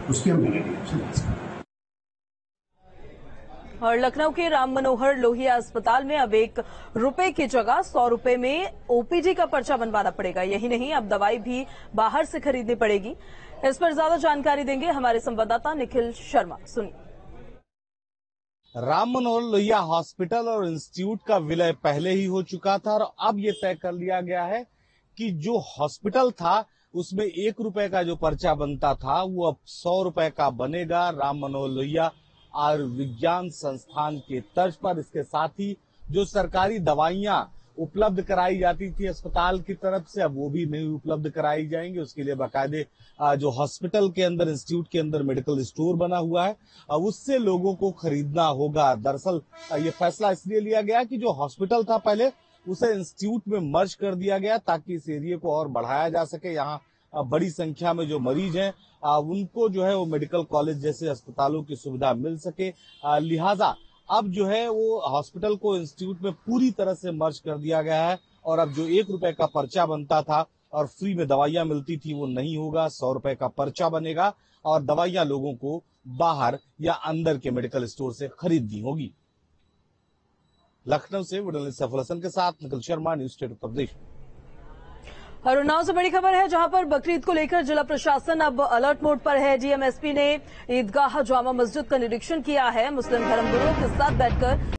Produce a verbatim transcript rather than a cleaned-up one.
उसकी हम मिलेंगे। और लखनऊ के राम मनोहर लोहिया अस्पताल में अब एक रुपए की जगह सौ रुपए में ओपीडी का पर्चा बनवाना पड़ेगा। यही नहीं, अब दवाई भी बाहर से खरीदनी पड़ेगी। इस पर ज्यादा जानकारी देंगे हमारे संवाददाता निखिल शर्मा। सुनिए। राम मनोहर लोहिया हॉस्पिटल और इंस्टीट्यूट का विलय पहले ही हो चुका था और अब ये तय कर लिया गया है कि जो हॉस्पिटल था उसमें एक रुपए का जो पर्चा बनता था वो अब सौ रुपए का बनेगा। राम मनोहर लोहिया आयुर्विज्ञान संस्थान के तर्ज पर। इसके साथ ही जो सरकारी दवाइयां उपलब्ध कराई जाती थी अस्पताल की तरफ से, अब वो भी नहीं उपलब्ध कराई जाएंगी। उसके लिए बाकायदे जो हॉस्पिटल के अंदर, इंस्टीट्यूट के अंदर मेडिकल स्टोर बना हुआ है, उससे लोगों को खरीदना होगा। दरअसल ये फैसला इसलिए लिया गया कि जो हॉस्पिटल था पहले, उसे इंस्टीट्यूट में मर्ज कर दिया गया ताकि इस एरिया को और बढ़ाया जा सके। यहाँ बड़ी संख्या में जो मरीज हैं उनको जो है वो मेडिकल कॉलेज जैसे अस्पतालों की सुविधा मिल सके। लिहाजा अब जो है वो हॉस्पिटल को इंस्टीट्यूट में पूरी तरह से मर्ज कर दिया गया है और अब जो एक रुपए का पर्चा बनता था और फ्री में दवाइयां मिलती थी वो नहीं होगा, सौ रुपए का पर्चा बनेगा और दवाइयां लोगों को बाहर या अंदर के मेडिकल स्टोर से खरीदनी होगी। लखनऊ से सफल हसन के साथ निखिल शर्मा, न्यूज स्टेट उत्तर प्रदेश। और उन्नाव से बड़ी खबर है, जहां पर बकरीद को लेकर जिला प्रशासन अब अलर्ट मोड पर है। डीएमएसपी ने ईदगाह जामा मस्जिद का निरीक्षण किया है। मुस्लिम धर्मगुरुओं के साथ बैठकर